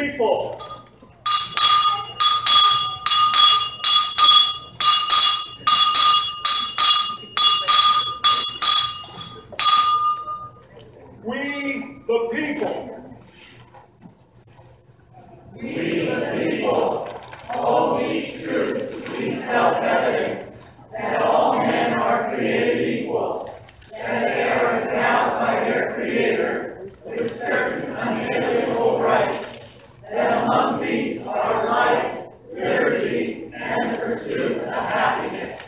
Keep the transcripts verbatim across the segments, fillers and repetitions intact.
people. We the people. We the people. All these truths to be self-evident, that all men are created equal, that they are endowed by their Creator with certain unalienable rights, that among these are life, liberty, and the pursuit of happiness.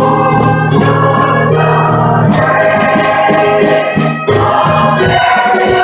Thank you.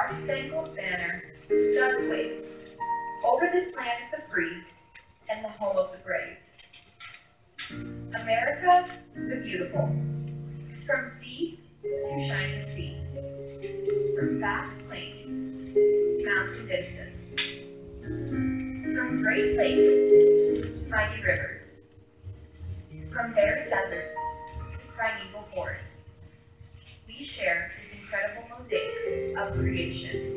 Star-Spangled Banner does wave over this land of the free and the home of the brave. America the beautiful, from sea to shining sea, from vast plains to mountain vistas, from great lakes to mighty rivers, from bare deserts to primeval forests. We share this incredible mosaic of creation.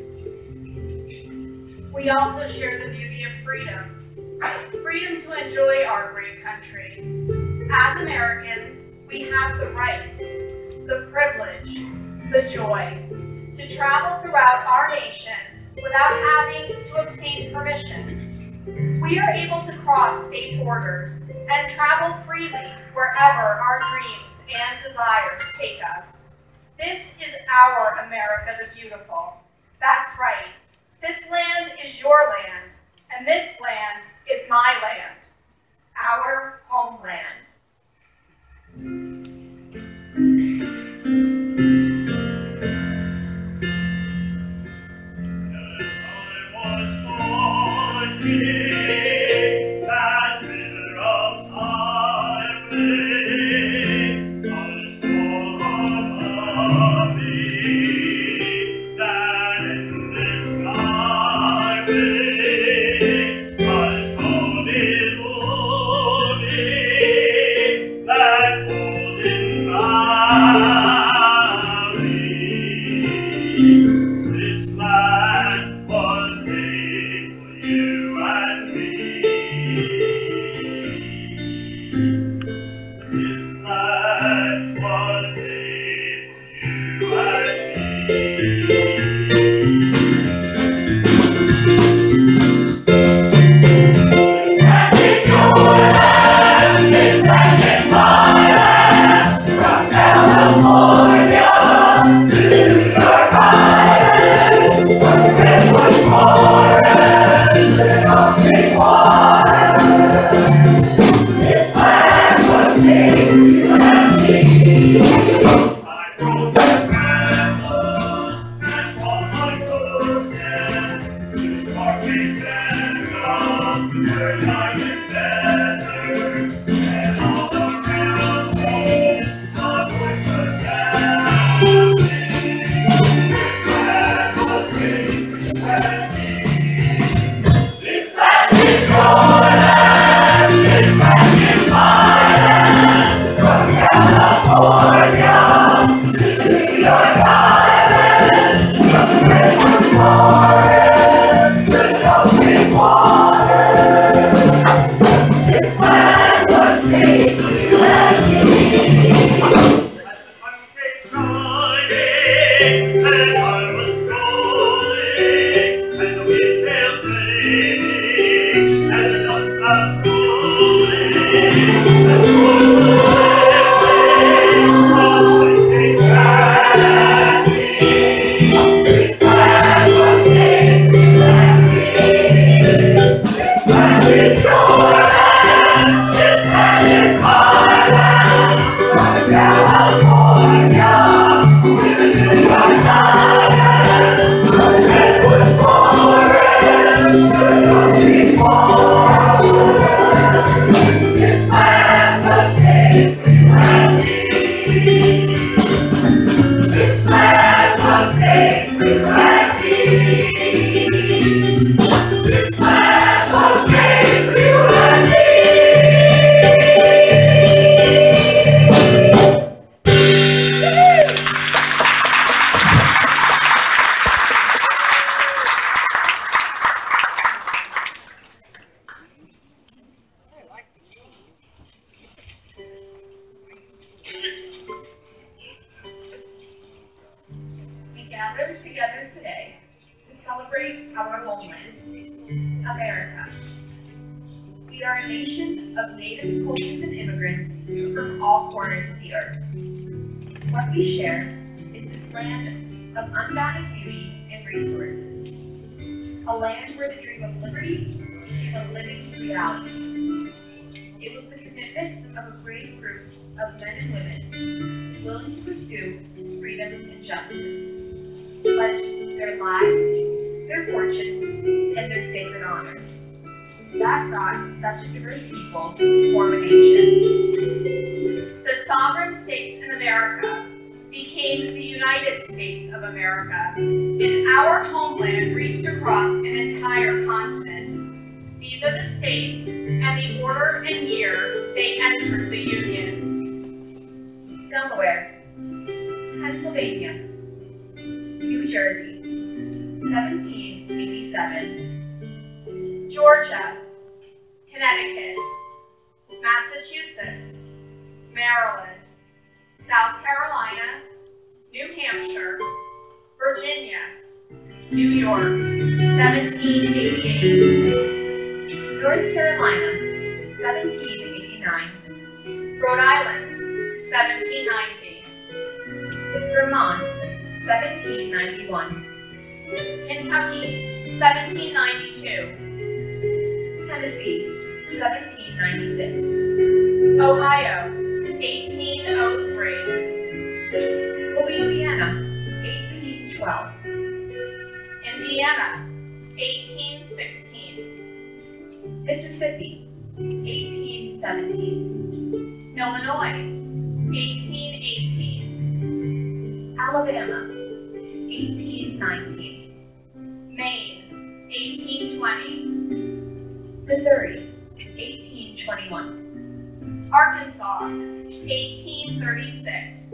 We also share the beauty of freedom. Freedom to enjoy our great country. As Americans, we have the right, the privilege, the joy to travel throughout our nation without having to obtain permission. We are able to cross state borders and travel freely wherever our dreams and desires take us. This is our America the Beautiful. That's right. This land is your land, and this land is my land, our homeland. Together today to celebrate our homeland, America. We are a nation of native cultures and immigrants from all corners of the earth. What we share is this land of unbounded beauty and resources, a land where the dream of liberty became a living reality. It was the commitment of a brave group of men and women willing to pursue freedom and justice, pledged their lives, their fortunes, and their sacred honor. That brought such a diverse people to form a nation. The sovereign states in America became the United States of America, and our homeland reached across an entire continent. These are the states and the order and year they entered the Union. Delaware, Pennsylvania, New Jersey, seventeen eighty-seven. Georgia, Connecticut, Massachusetts, Maryland, South Carolina, New Hampshire, Virginia, New York, seventeen eighty-eight. North Carolina, seventeen eighty-nine. Rhode Island, seventeen ninety. Vermont, seventeen ninety-one. Kentucky, seventeen ninety-two. Tennessee, seventeen ninety-six. Ohio, eighteen oh three. Louisiana, eighteen twelve. Indiana, eighteen sixteen. Mississippi, eighteen seventeen. Illinois, eighteen eighteen. Alabama, eighteen nineteen. Maine, eighteen twenty. Missouri, eighteen twenty-one. Arkansas, eighteen thirty-six.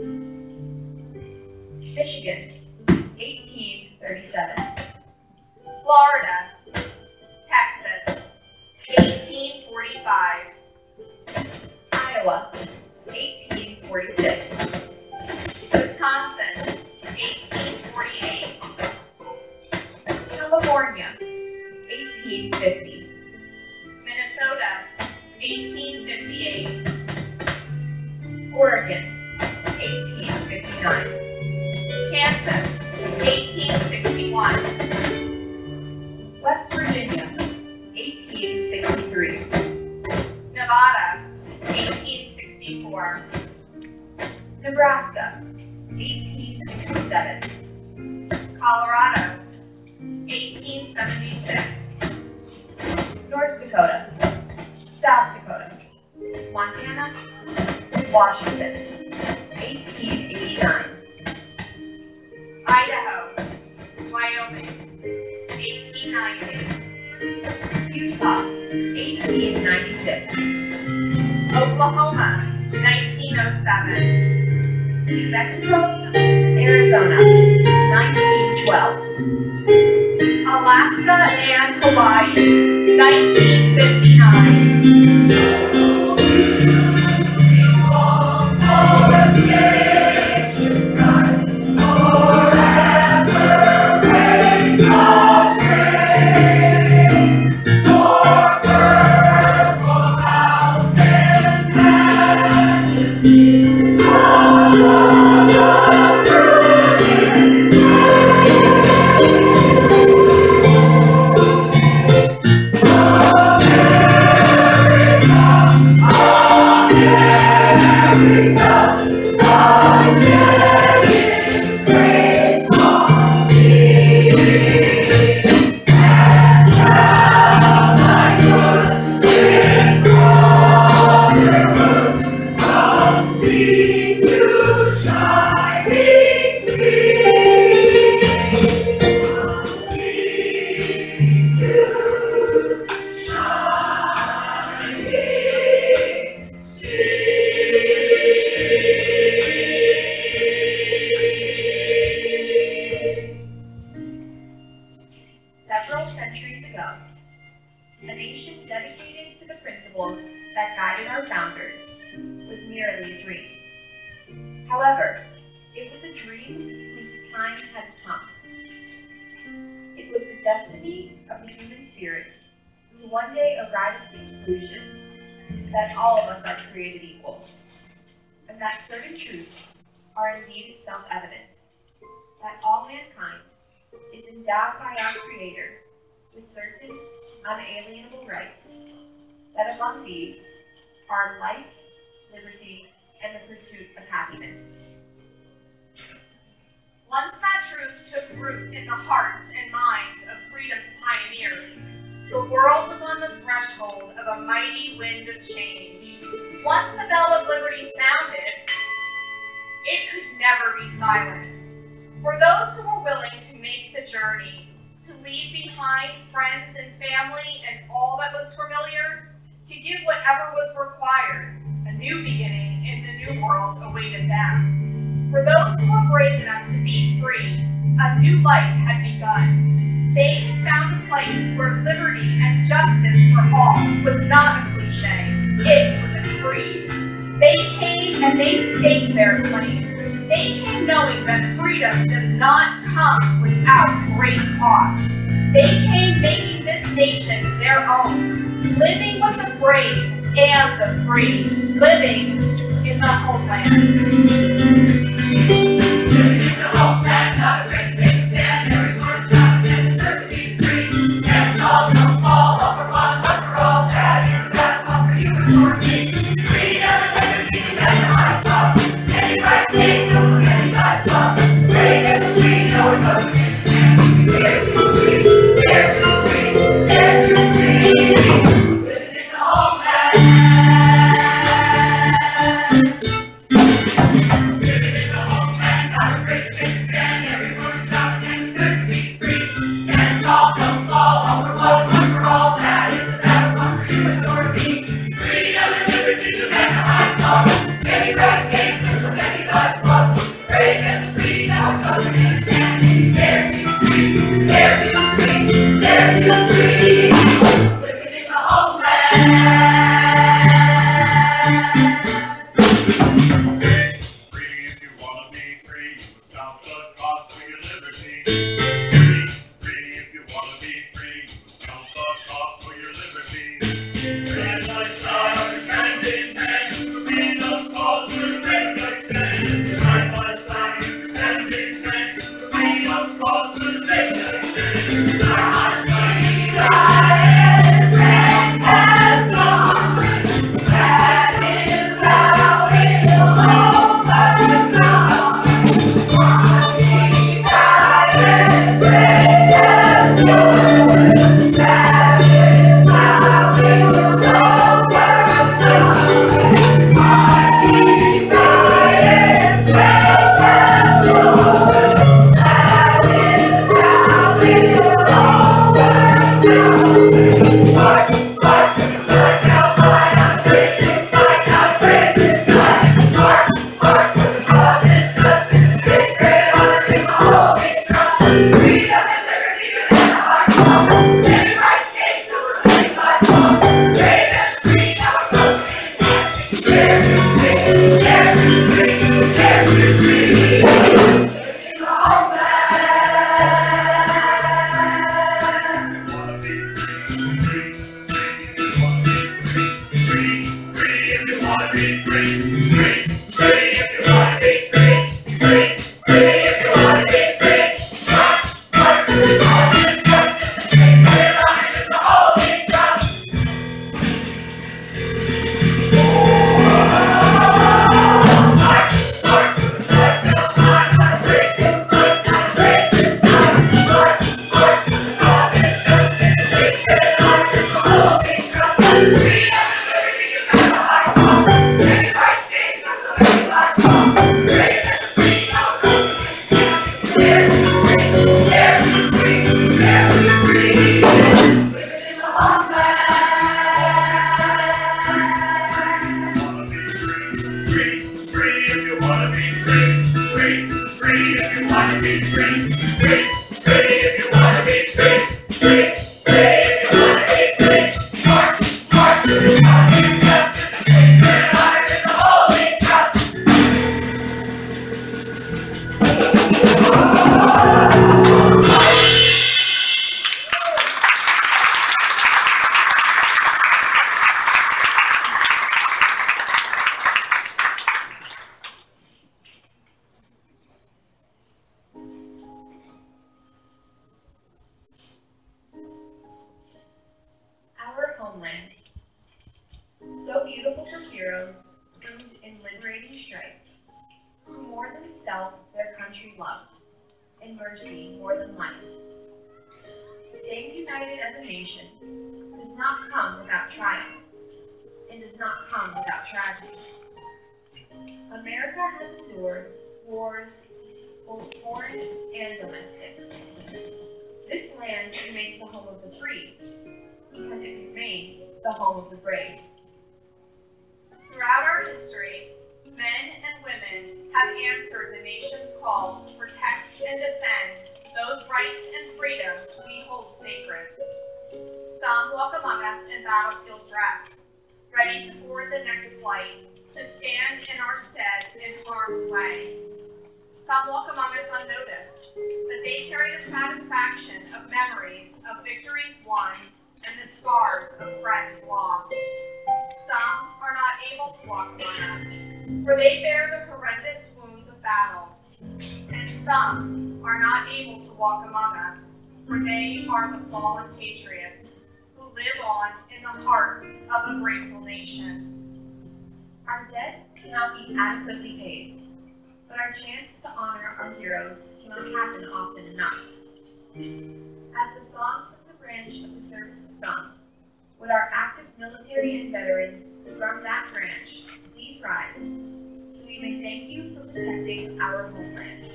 Michigan, eighteen thirty-seven. Florida, Texas, eighteen forty-five. Iowa, eighteen forty-six. Wisconsin, eighteen forty-eight. California, eighteen fifty. Minnesota, eighteen fifty-eight. Oregon, eighteen fifty-nine. Kansas, eighteen sixty-one. West Virginia, eighteen sixty-three. Nevada, eighteen sixty-four. Nebraska, eighteen sixty-seven. Colorado, eighteen seventy-six. North Dakota, South Dakota, Montana, Washington, eighteen eighty-nine. Idaho, Wyoming, eighteen ninety. Utah, eighteen ninety-six. Oklahoma, nineteen oh seven. New Mexico, Arizona, nineteen twelve. Alaska and Hawaii, nineteen fifty-nine. Several centuries ago, a nation dedicated to the principles that guided our founders was merely a dream. However, it was a dream whose time had come. It was the destiny of the human spirit to one day arrive at the conclusion that all of us are created equal, and that certain truths are indeed self-evident, that all mankind is endowed by our Creator with certain unalienable rights, that among these are life, liberty, and the pursuit of happiness. Once that truth took root in the hearts and minds of freedom's pioneers, the world was on the threshold of a mighty wind of change. Once the bell of liberty sounded, it could never be silenced. For those who were willing to make the journey, to leave behind friends and family and all that was familiar, to give whatever was required, a new beginning in the new world awaited them. For those who were brave enough to be free, a new life had begun. They had found a place where liberty and justice for all was not a cliche, it was a creed. They came and they staked their claim. They came knowing that freedom does not come without great cost. They came making this nation their own, living with the brave and the free, living in the homeland. Living in the homeland, not afraid to take a stand. Everyone trying to deserve to be free. Stand tall, don't fall, all for one, one for all. That is the battle call for you and for me. Freedom and liberty, and the high cost. Any right take, no for any life's lost. Brave and free, no one knows we can stand. Dare to free, dare to free, dare to free. Living in the homeland. and mercy more than life. Staying united as a nation does not come without triumph, and does not come without tragedy. America has endured wars, both foreign and domestic. This land remains the home of the free, because it remains the home of the brave. Throughout our history, men and women have answered the nation's call to protect and defend those rights and freedoms we hold sacred. Some walk among us in battlefield dress, ready to board the next flight, to stand in our stead in harm's way. Some walk among us unnoticed, but they carry the satisfaction of memories of victories won and the scars of friends lost. Some are not able to walk among us, for they bear the horrendous wounds of battle. And some are not able to walk among us, for they are the fallen patriots who live on in the heart of a grateful nation. Our debt cannot be adequately paid, but our chance to honor our heroes cannot happen often enough. As the song from the branch of the service is sung, would our active military and veterans from that branch please rise, so we may thank you for protecting our homeland.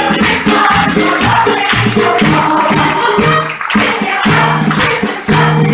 Thank you.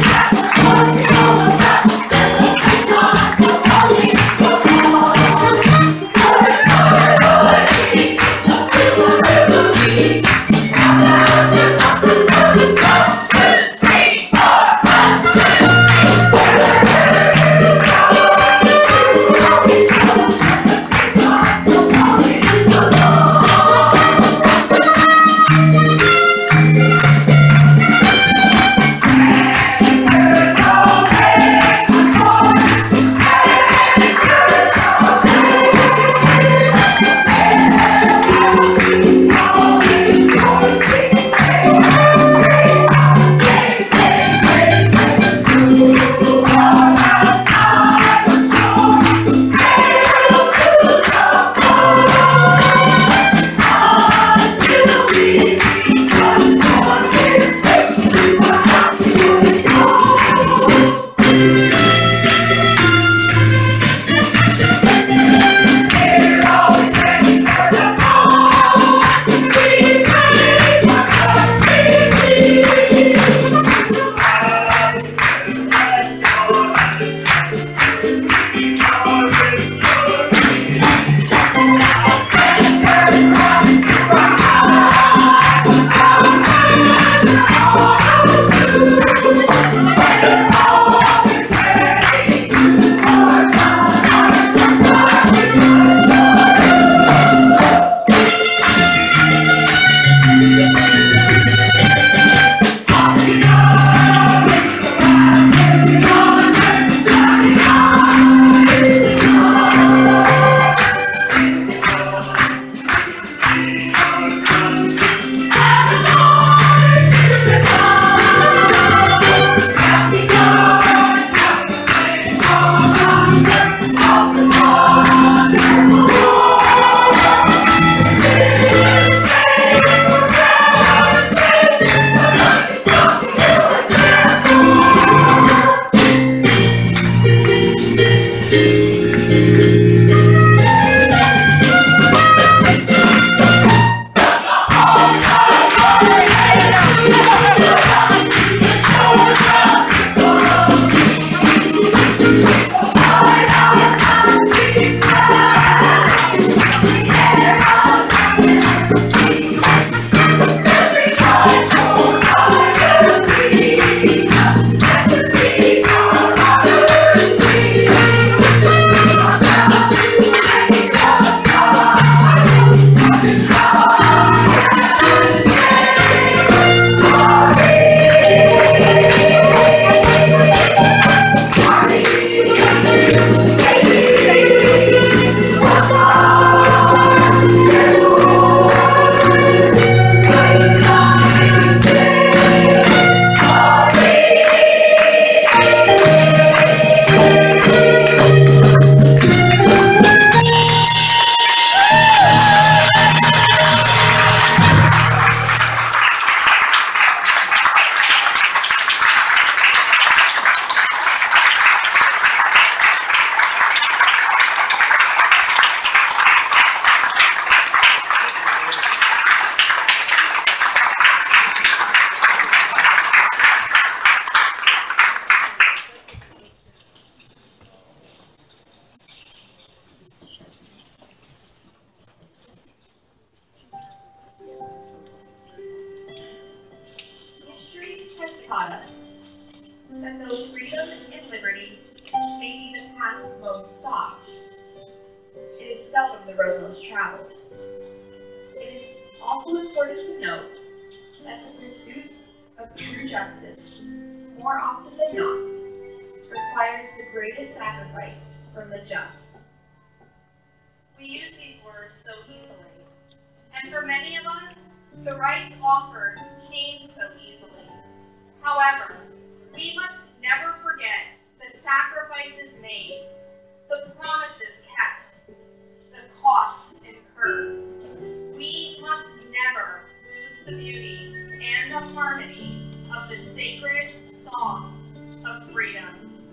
taught us that though freedom and liberty may be the paths most sought, it is seldom the road most traveled. It is also important to note that the pursuit of true justice, more often than not, requires the greatest sacrifice from the just. We use these words so easily, and for many of us, the rights offered came so easily. However, we must never forget the sacrifices made, the promises kept, the costs incurred. We must never lose the beauty and the harmony of the sacred song of freedom.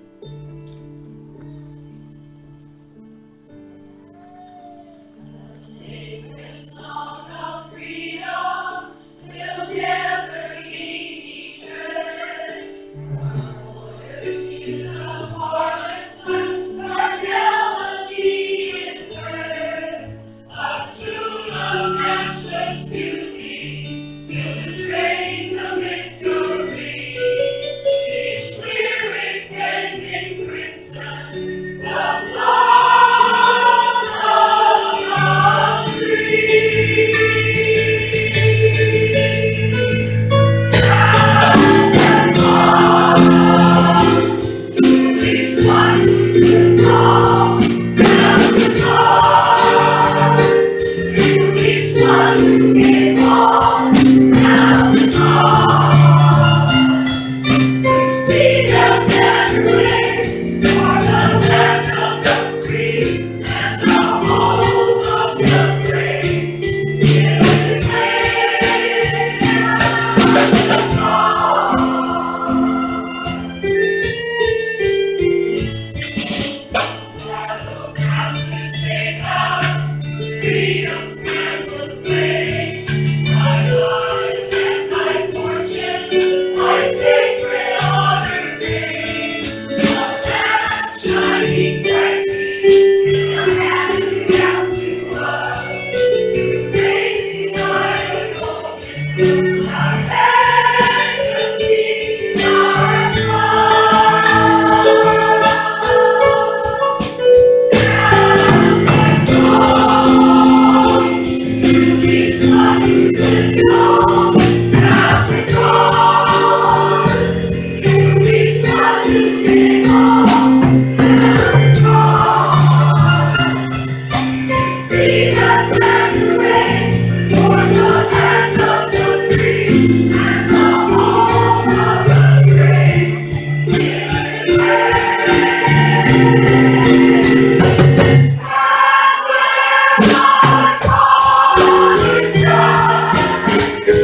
The sacred song of freedom will never be eternal. From borders to the farthest land, our melody is heard. A tune of matchless beauty, fill the strains of victory. Each lyric ending crimson, the blood of the free. And calls to each one to call, and the call to each one to give all, and the call to see them celebrate for the land of the free and the home of the brave. Still the day and the call. Battle crowns state house, freedom's man was slain. My lives and my fortune, my sacred honor gain. A path shining brightly is handed down to us to raise these iron golden, our legacy, our trust. And call to each one to know, and call to each one to give all, and call to see the flag raise for the land of the free and the home of the brave. Give it and where our call is done,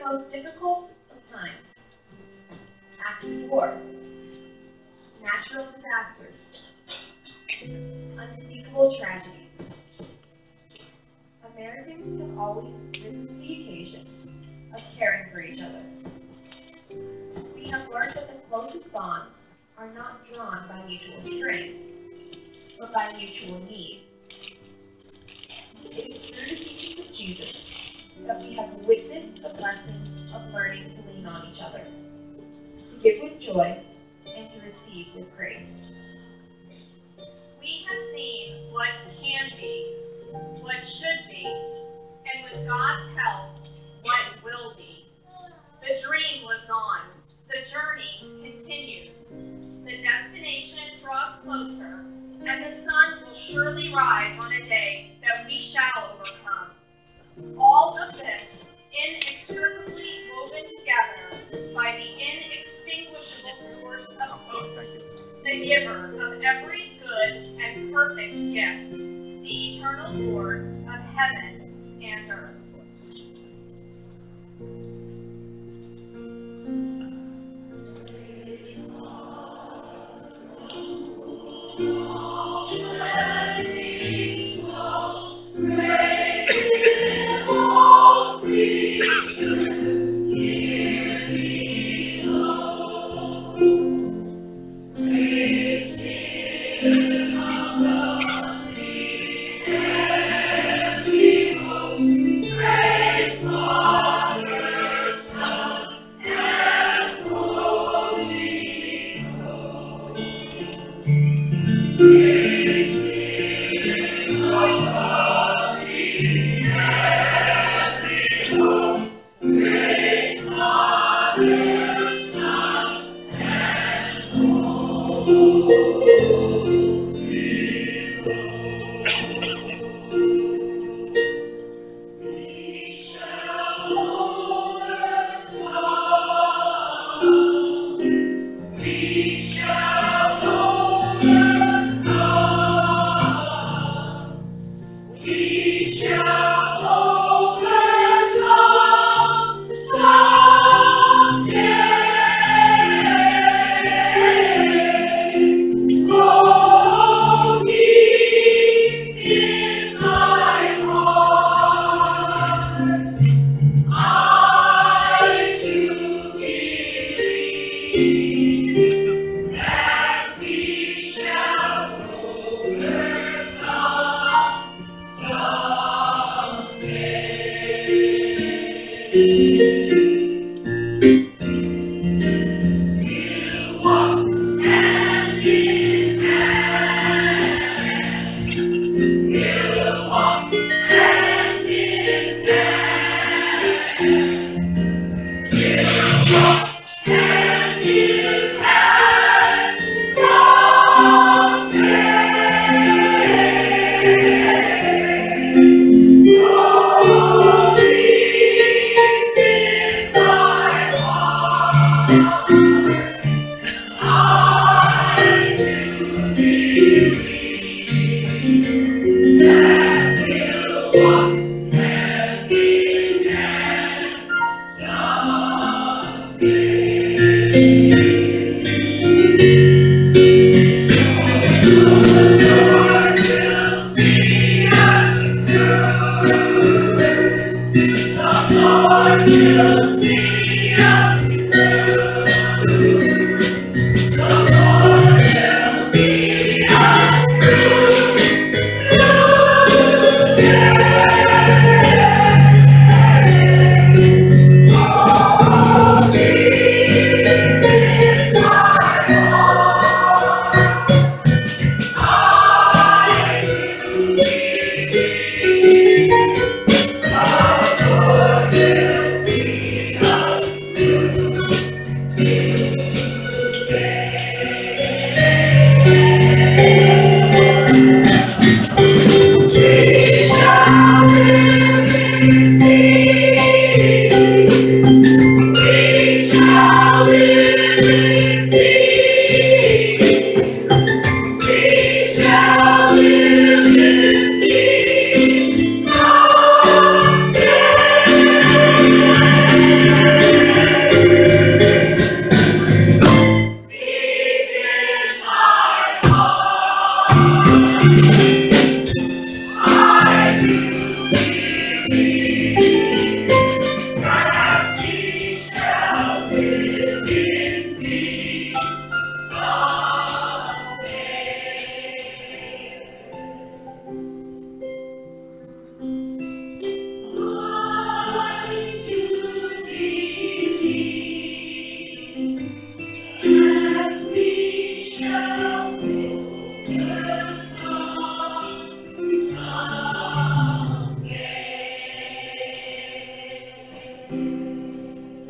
most difficult of times, acts of war, natural disasters, unspeakable tragedies, Americans have always risen to the occasion of caring for each other. We have learned that the closest bonds are not drawn by mutual strength, but by mutual need. It is through the teachings of Jesus that we have witnessed the blessings of learning to lean on each other, to give with joy, and to receive with grace. We have seen what can be, what should be, and with God's help, what will be. The dream lives on. The journey continues. The destination draws closer, and the sun will surely rise on a day that we shall overcome. All of this inextricably woven together by the inextinguishable source of hope, the giver of every good and perfect gift, the eternal Lord of heaven and earth. See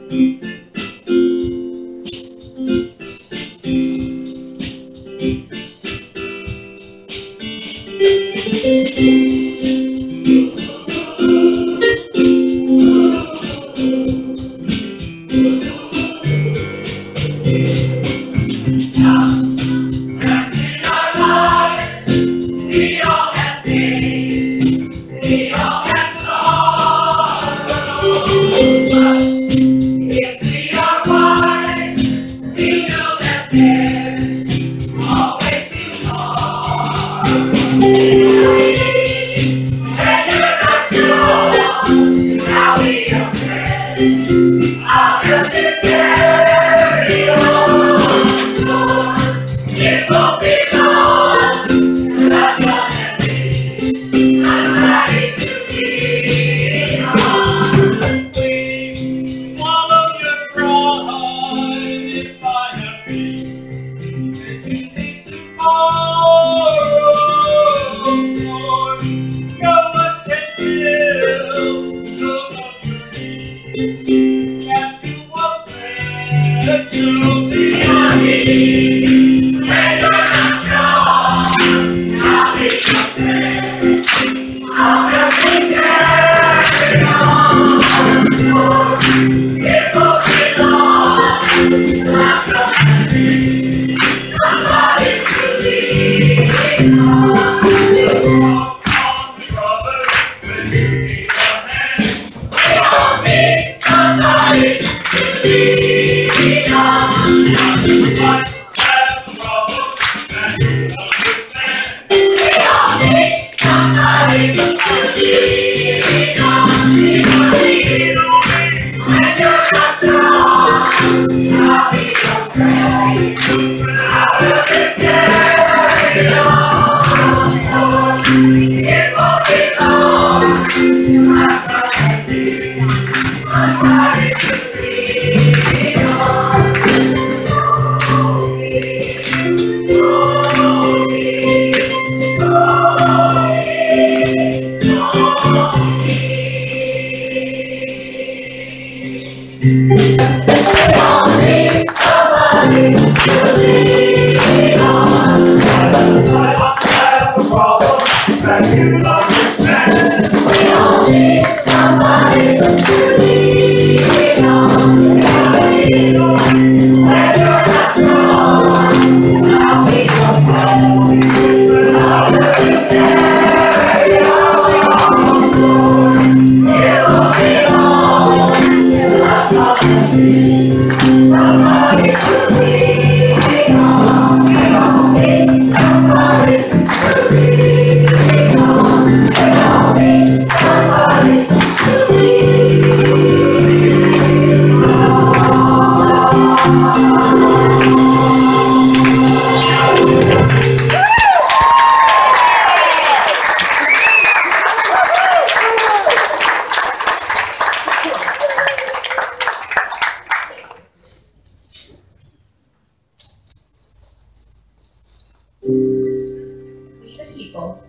We the people,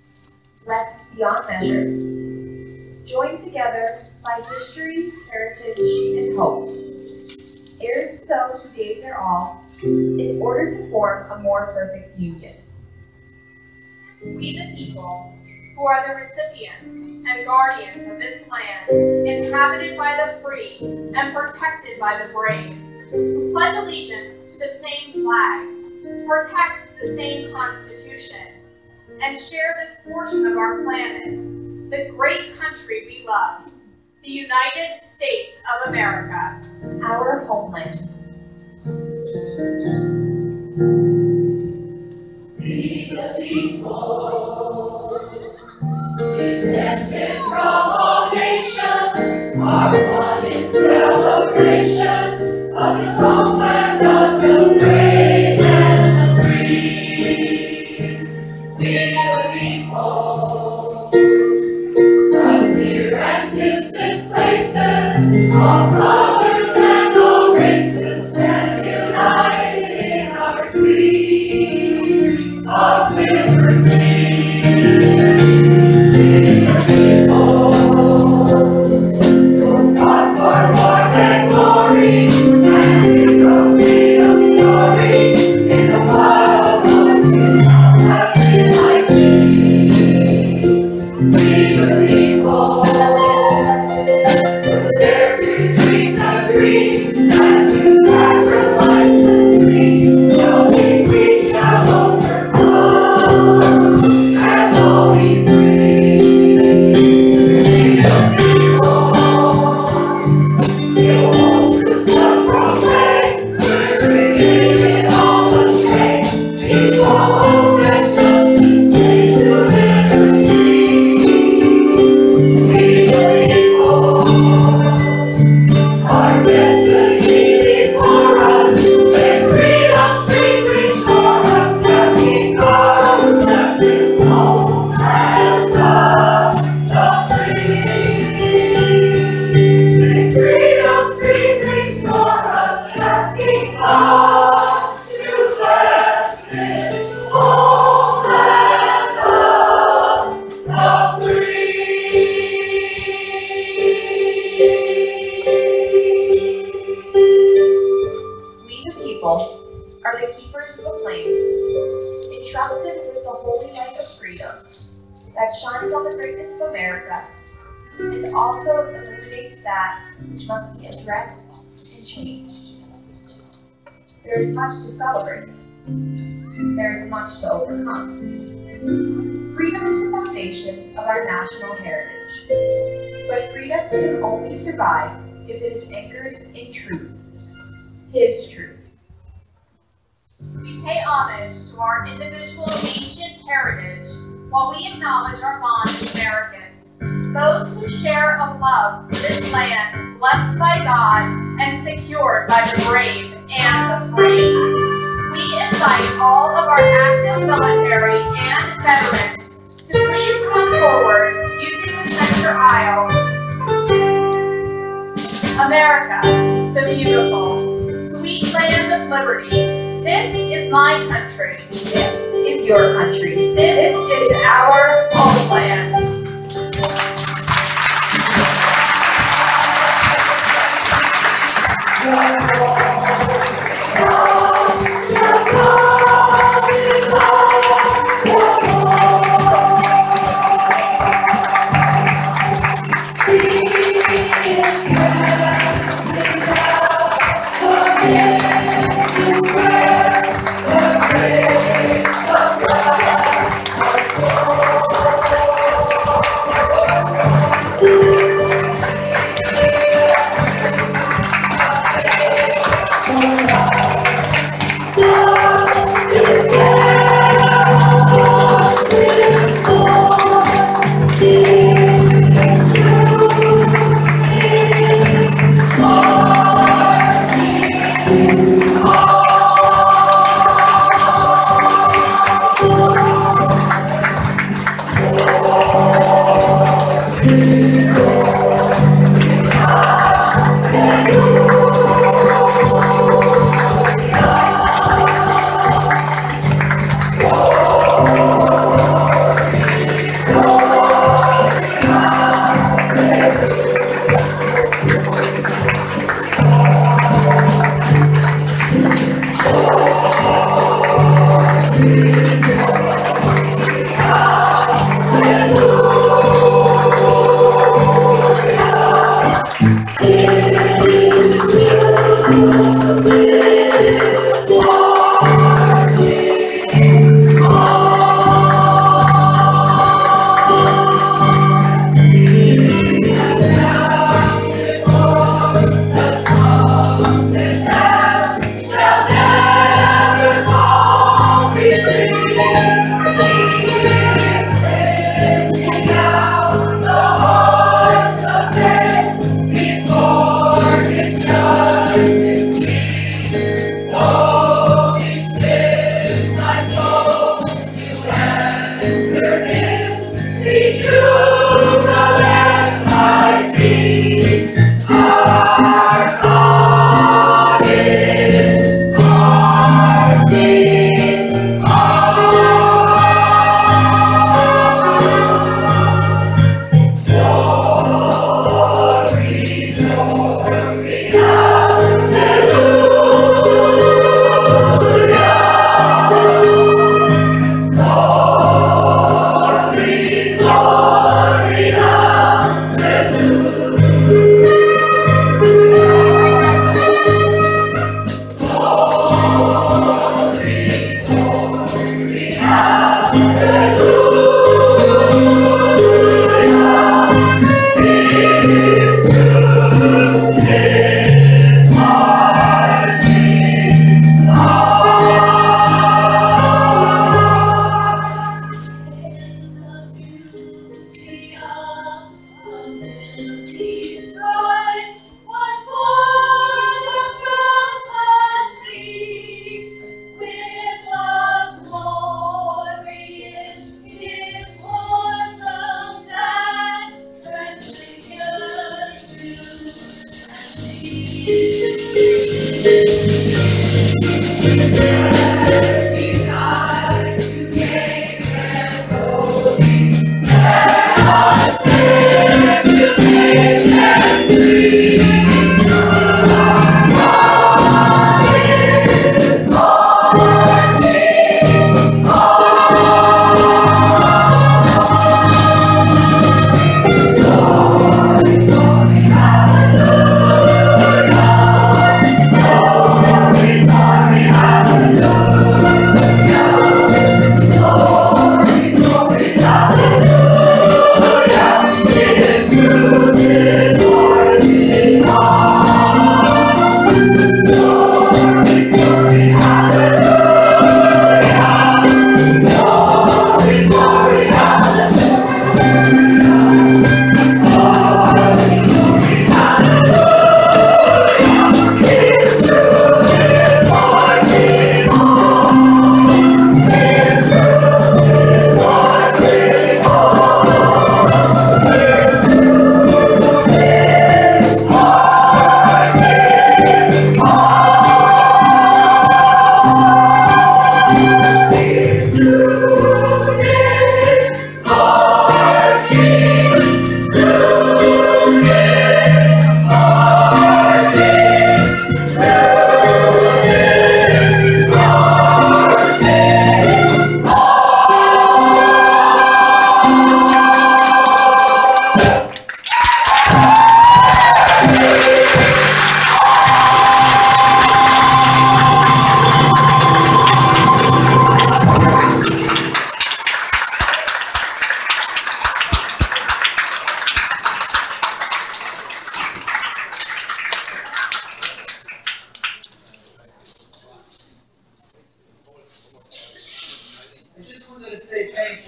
blessed beyond measure, joined together by history, heritage, and hope, heirs to those who gave their all in order to form a more perfect union. We the people, who are the recipients and guardians of this land, inhabited by the free and protected by the brave, who pledge allegiance to the same flag, protect the same Constitution, and share this portion of our planet, the great country we love, the United States of America, our homeland. We the people, descended from all nations, are one in celebration of this homeland of the brave and the free. We the people, from near and distant places, all colors and all races, stand united in our dreams of liberty. We the people, who fought for more than glory. it also illuminates that which must be addressed and changed. There is much to celebrate. There is much to overcome. Freedom is the foundation of our national heritage. But freedom can only survive if it is anchored in truth, His truth. We pay homage to our individual ancient heritage while we acknowledge our bond as Americans, those who share a love for this land blessed by God and secured by the brave and the free. We invite all of our active military and veterans to please come forward using the center aisle. America, the beautiful, sweet land of liberty. This is my country. This is your country. This, this is our homeland.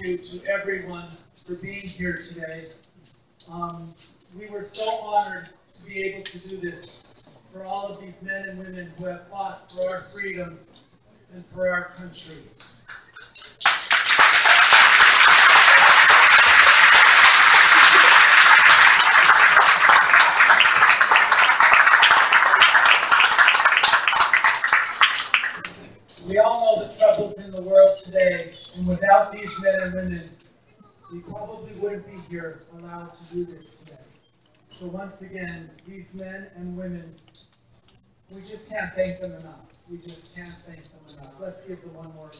you to everyone for being here today. Um, we were so honored to be able to do this for all of these men and women who have fought for our freedoms and for our country. We all know the troubles in the world today, and without these men and women, we probably wouldn't be here allowed to do this today. So once again, these men and women, we just can't thank them enough. We just can't thank them enough. Let's give them one more.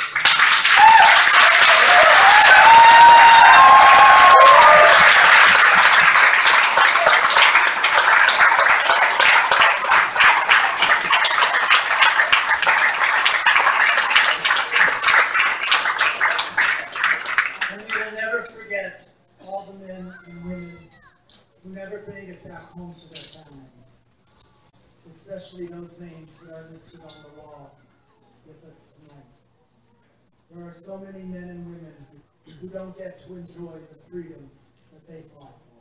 And we will never forget all the men and women who never made it back home to their families, especially those names that are listed on the wall with us tonight. There are so many men and women who don't get to enjoy the freedoms that they fought for.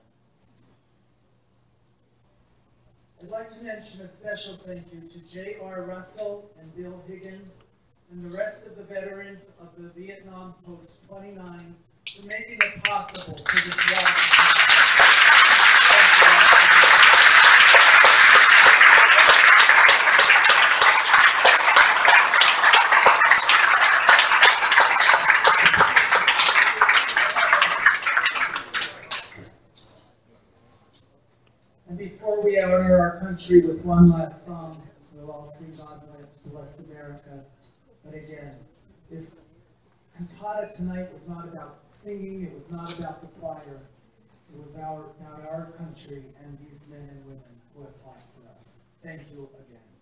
I'd like to mention a special thank you to J R Russell and Bill Higgins and the rest of the veterans of the Vietnam Post twenty-nine for making it possible for this war. And before we honor our country with one last song, we'll all sing God Bless America. But again, this cantata tonight was not about singing, it was not about the choir. It was our, about our country and these men and women who have fought for us. Thank you again.